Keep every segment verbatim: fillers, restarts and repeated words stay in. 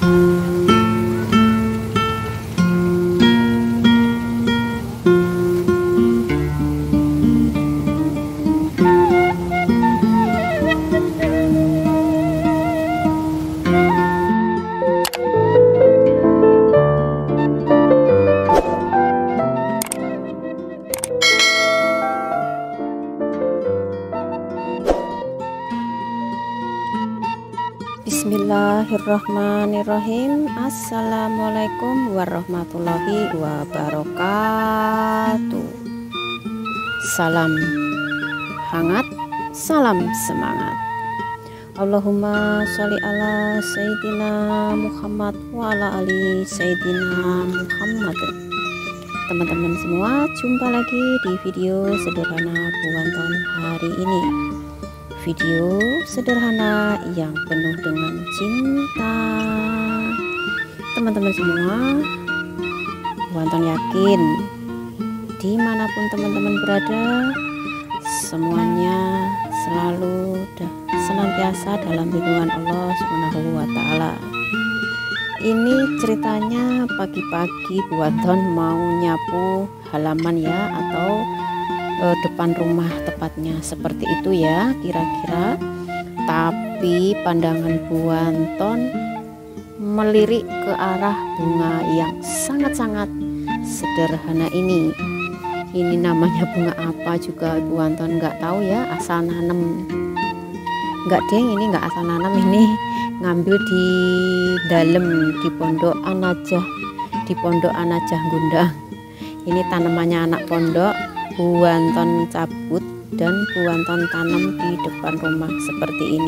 Bismillahirrahmanirrahim. Assalamualaikum warahmatullahi wabarakatuh. Salam hangat, salam semangat. Allahumma sholli ala sayyidina Muhammad wa ala ali sayyidina Muhammad. Teman-teman semua, jumpa lagi di video sederhana Buanton hari ini. Video sederhana yang penuh dengan cinta. Teman-teman semua, Buanton yakin dimanapun teman-teman berada, semuanya selalu senantiasa dalam lindungan Allah Subhanahu wa Ta'ala. Ini ceritanya pagi-pagi Buanton mau nyapu halaman ya, atau eh, depan rumah tepatnya, seperti itu ya kira-kira. Tapi pandangan Buanton melirik ke arah bunga yang sangat-sangat sederhana ini. Ini namanya bunga apa juga Buanton nggak tahu ya, asal nanem. Nggak deng, ini nggak asal nanam, ini ngambil di dalam di pondok Anajah, di pondok Anajah Gundang. Ini tanamannya anak pondok, Buanton cabut dan Buanton tanam di depan rumah seperti ini.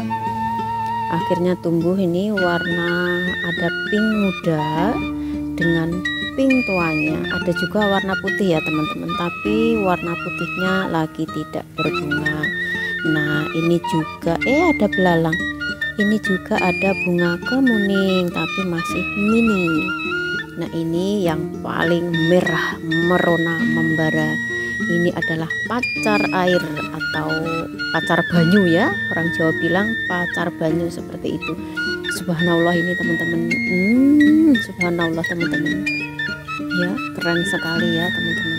Akhirnya tumbuh ini warna, ada pink muda dengan pink tuanya, ada juga warna putih ya teman-teman, tapi warna putihnya lagi tidak berbunga. Nah ini juga eh ada belalang, ini juga ada bunga kemuning tapi masih mini. Nah ini yang paling merah merona membara, ini adalah pacar air atau pacar banyu ya, orang Jawa bilang pacar banyu seperti itu. Subhanallah ini teman-teman, hmm, subhanallah teman-teman ya, keren sekali ya teman-teman,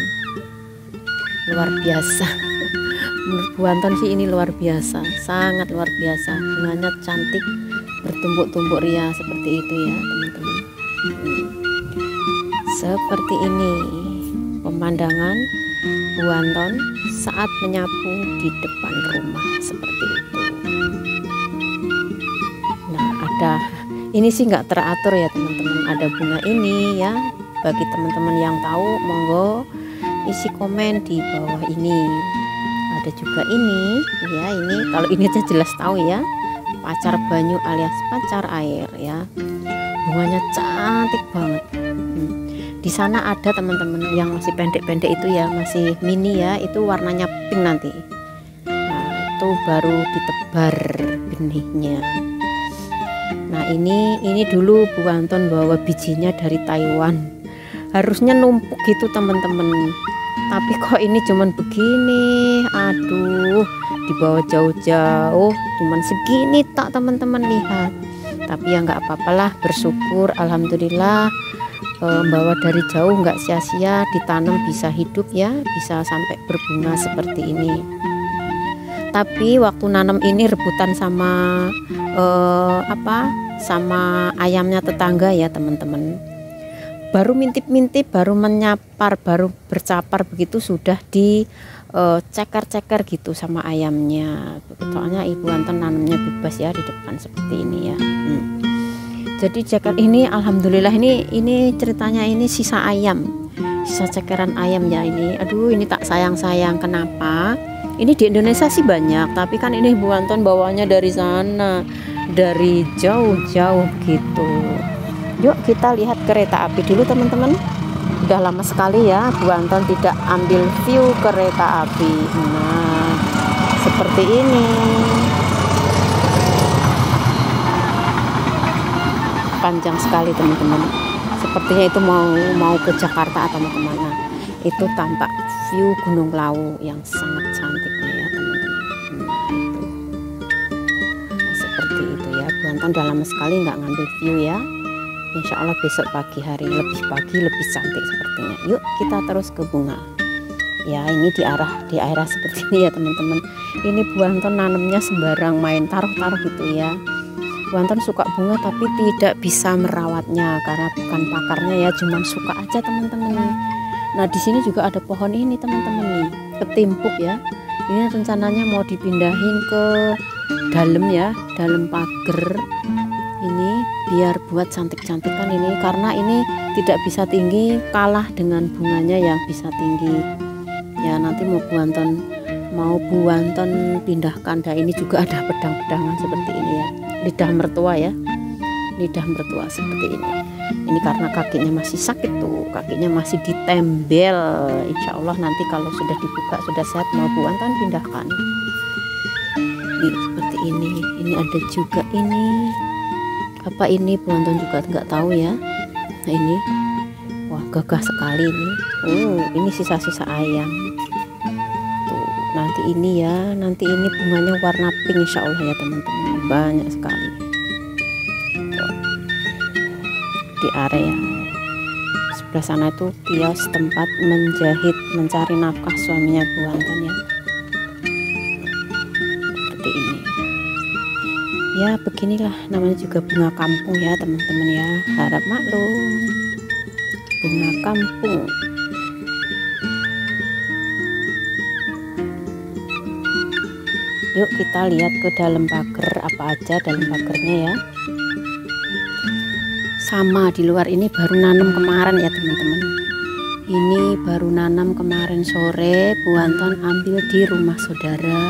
luar biasa. Menurut Buanton sih ini luar biasa, sangat luar biasa. Bunganya cantik, bertumpuk-tumpuk ria seperti itu ya teman-teman. Hmm. Seperti ini pemandangan Buanton saat menyapu di depan rumah seperti itu. Nah ada, ini sih nggak teratur ya teman-teman, ada bunga ini ya. Bagi teman-teman yang tahu, monggo isi komen di bawah ini. Ada juga ini ya, ini kalau ini aja jelas tahu ya, pacar banyu alias pacar air ya. Bunganya cantik banget. Hmm. Di sana ada teman-teman yang masih pendek-pendek itu ya, masih mini ya, itu warnanya pink nanti. Nah itu baru ditebar benihnya. Nah ini ini dulu Buanton bawa bijinya dari Taiwan, harusnya numpuk gitu teman-teman, tapi kok ini cuman begini. Aduh, dibawa jauh-jauh cuman segini tak teman-teman, lihat. Tapi ya nggak apa-apalah, bersyukur alhamdulillah, e, bawa dari jauh nggak sia-sia, ditanam bisa hidup ya, bisa sampai berbunga seperti ini. Tapi waktu nanam ini rebutan sama e, apa sama ayamnya tetangga ya teman-teman. Baru mintip-mintip, baru menyapar, baru bercapar begitu sudah di uh, ceker-ceker gitu sama ayamnya. Soalnya Ibu Buanton nanamnya bebas ya di depan seperti ini ya. Hmm. Jadi ceker ini alhamdulillah, ini ini ceritanya ini sisa ayam, sisa cekeran ayam ya ini. Aduh ini tak sayang-sayang, kenapa? Ini di Indonesia sih banyak, tapi kan ini Ibu Buanton bawanya dari sana, dari jauh-jauh gitu. Yuk kita lihat kereta api dulu teman-teman. Udah lama sekali ya Buanton tidak ambil view kereta api. Nah seperti ini, panjang sekali teman-teman. Sepertinya itu mau mau ke Jakarta atau mau kemana. Itu tampak view Gunung Lawu yang sangat cantiknya ya teman-teman. Nah, itu. Nah, seperti itu ya, Buanton Anton udah lama sekali nggak ngambil view ya. Insya Allah besok pagi hari lebih pagi lebih cantik sepertinya. Yuk kita terus ke bunga ya. Ini di arah di area seperti ini ya teman-teman. Ini Bu Anton nanamnya sembarang main taruh-taruh gitu ya. Bu Anton suka bunga tapi tidak bisa merawatnya karena bukan pakarnya ya, cuman suka aja teman-teman. Nah di sini juga ada pohon ini teman-teman nih, ketimpuk ya. Ini rencananya mau dipindahin ke dalam ya, dalam pagar ini biar buat cantik-cantikan ini, karena ini tidak bisa tinggi, kalah dengan bunganya yang bisa tinggi ya. Nanti mau Bu Anton mau Bu Anton pindahkan. Dan ini juga ada pedang-pedangan seperti ini ya, lidah mertua ya, lidah mertua seperti ini. Ini karena kakinya masih sakit tuh, kakinya masih ditembel. Insya Allah nanti kalau sudah dibuka sudah sehat mau Bu Anton pindahkan. Ini seperti ini. Ini ada juga ini apa ini Bu Anton juga nggak tahu ya. Nah ini wah gagah sekali ini. Oh ini sisa-sisa ayam tuh. Nanti ini ya, nanti ini bunganya warna pink insya Allah ya teman-teman, banyak sekali tuh. Di area sebelah sana itu kios tempat menjahit mencari nafkah suaminya Bu Anton ya, seperti ini ya. Beginilah namanya juga bunga kampung ya teman-teman ya, harap maklum, bunga kampung. Yuk kita lihat ke dalam pagar, apa aja dalam pagarnya ya. Sama di luar ini baru nanam kemarin ya teman-teman. Ini baru nanam kemarin sore, Bu Anton ambil di rumah saudara.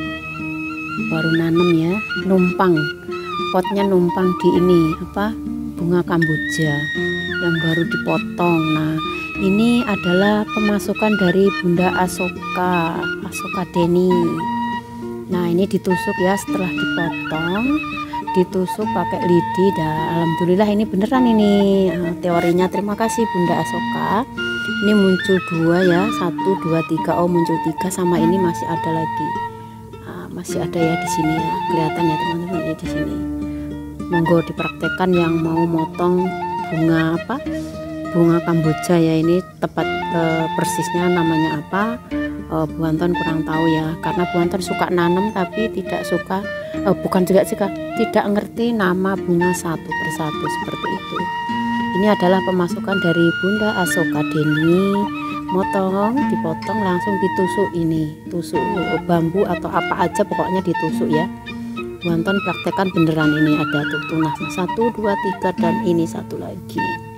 Baru nanam ya, numpang. Potnya numpang di ini apa? Bunga kamboja yang baru dipotong. Nah, ini adalah pemasukan dari Bunda Asoka, Asoka Deni. Nah, ini ditusuk ya setelah dipotong. Ditusuk pakai lidi. Dan alhamdulillah ini beneran ini uh, teorinya. Terima kasih Bunda Asoka. Ini muncul dua ya, satu dua tiga. Oh muncul tiga, sama ini masih ada lagi, uh, masih ada ya di sini ya, kelihatan ya teman-teman ya di sini. Monggo dipraktekkan yang mau motong bunga apa, bunga kamboja ya. Ini tepat uh, persisnya namanya apa, uh, Bu Anton kurang tahu ya, karena Bu Anton suka nanam tapi tidak suka uh, bukan juga sih tidak ngerti nama bunga satu persatu seperti itu. Ini adalah pemasukan dari Bunda Asoka Deni. Motong, dipotong langsung ditusuk, ini tusuk bambu atau apa aja pokoknya ditusuk ya. Bu Anton praktekkan beneran, ini ada tuh tunasnya satu dua tiga dan ini satu lagi.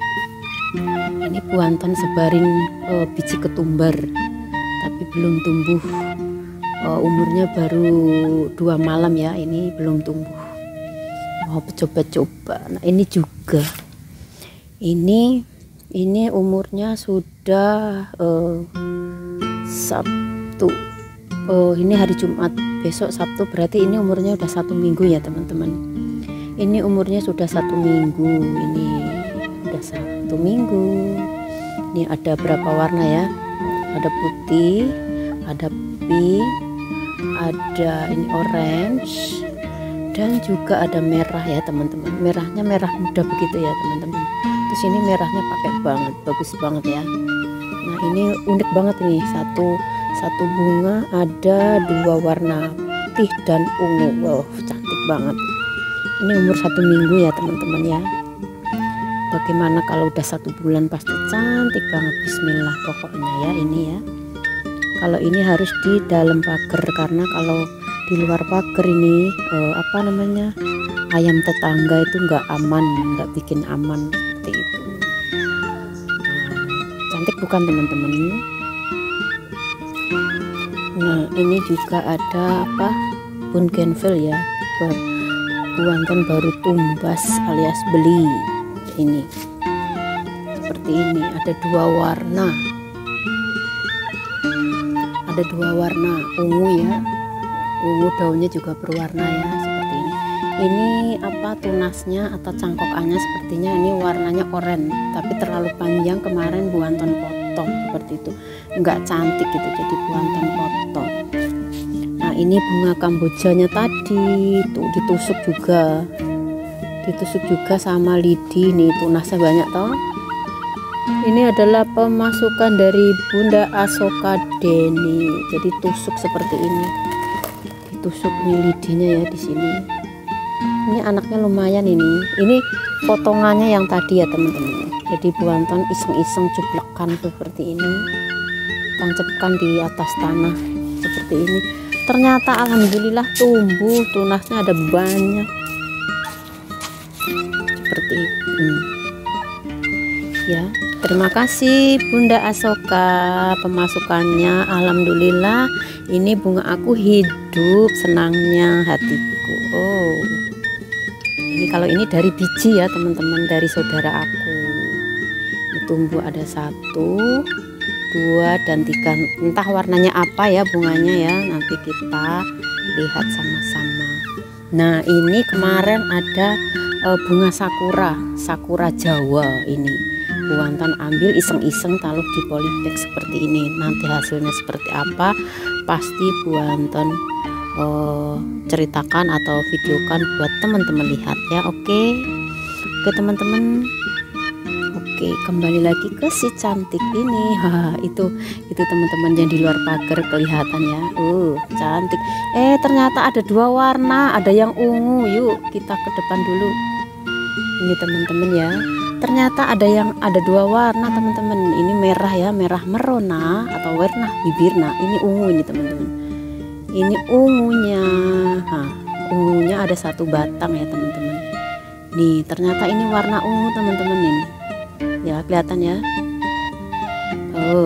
Ini Bu Anton sebarin uh, biji ketumbar tapi belum tumbuh, uh, umurnya baru dua malam ya, ini belum tumbuh, mau coba-coba. Nah ini juga ini ini umurnya sudah uh, Sabtu, uh, ini hari Jumat, besok Sabtu, berarti ini umurnya udah satu minggu ya teman-teman. Ini umurnya sudah satu minggu, ini udah satu minggu. Ini ada berapa warna ya, ada putih, ada pink, ada ini orange, dan juga ada merah ya teman-teman. Merahnya merah muda begitu ya teman-teman. Terus ini merahnya pakai banget, bagus banget ya. Nah ini unik banget ini, satu satu bunga ada dua warna, putih dan ungu. Wow cantik banget. Ini umur satu minggu ya teman-teman ya. Bagaimana kalau udah satu bulan, pasti cantik banget. Bismillah pokoknya ya ini ya. Kalau ini harus di dalam pagar, karena kalau di luar pagar ini eh, apa namanya, ayam tetangga itu nggak aman, nggak bikin aman seperti itu. Nah, cantik bukan teman-teman? Nah ini juga ada apa, bougainville ya, Bu Anton baru tumbas alias beli. Ini seperti ini, ada dua warna, ada dua warna ungu ya, ungu daunnya juga berwarna ya seperti ini. Ini apa, tunasnya atau cangkokannya sepertinya ini warnanya oranye, tapi terlalu panjang, kemarin Bu Anton potong seperti itu, nggak cantik gitu, jadi Bu Anton potong. Nah ini bunga kambojanya tadi tuh ditusuk juga, ditusuk juga sama lidi. Nih tunasnya banyak toh. Ini adalah pemasukan dari Bunda Asoka Deni. Jadi tusuk seperti ini, ditusuk nih lidinya ya di sini. Ini anaknya lumayan ini. Ini potongannya yang tadi ya teman-teman. Jadi Buanton iseng-iseng cuplekan seperti ini, tancapkan di atas tanah seperti ini. Ternyata alhamdulillah tumbuh, tunasnya ada banyak seperti ini ya. Terima kasih Bunda Asoka, pemasukannya alhamdulillah. Ini bunga aku hidup, senangnya hatiku. Oh, ini kalau ini dari biji ya teman-teman, dari saudara aku. Ini tumbuh ada satu, dua, dan tiga. Entah warnanya apa ya bunganya ya, nanti kita lihat sama-sama. Nah ini kemarin ada uh, bunga sakura, sakura Jawa ini. Buanton ambil iseng-iseng taruh di polybag seperti ini. Nanti hasilnya seperti apa pasti Buanton uh, ceritakan atau videokan buat teman-teman lihat ya. Oke oke teman-teman. Oke, kembali lagi ke si cantik ini. Haha, itu itu teman-teman yang di luar pagar kelihatan ya. Uh cantik. Eh ternyata ada dua warna, ada yang ungu. Yuk kita ke depan dulu. Ini teman-teman ya, ternyata ada yang ada dua warna teman-teman. Ini merah ya, merah merona atau warna bibirna. Ini ungu ini teman-teman. Ini ungunya. Nah, ungunya ada satu batang ya teman-teman. Nih ternyata ini warna ungu teman-teman ini. Ya kelihatan ya. Oh,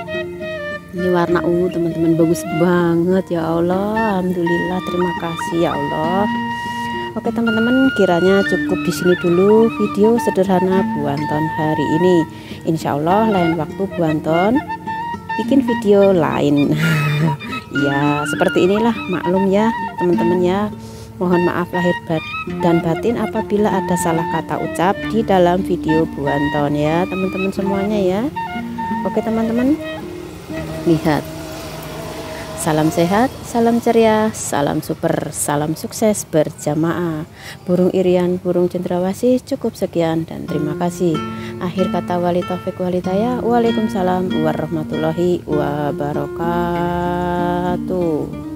ini warna ungu teman-teman, bagus banget ya Allah. Alhamdulillah, terima kasih ya Allah. Oke teman-teman, kiranya cukup di sini dulu video sederhana Buanton hari ini. Insya Allah lain waktu Buanton bikin video lain. Ya seperti inilah, maklum ya teman-teman ya. Mohon maaf lahir dan batin apabila ada salah kata ucap di dalam video Buanton ya teman-teman semuanya ya. Oke teman-teman, lihat. Salam sehat, salam ceria, salam super, salam sukses berjamaah. Burung irian, burung cendrawasih, cukup sekian dan terima kasih. Akhir kata wali taufik walidayah. Waalaikumsalam warahmatullahi wabarakatuh.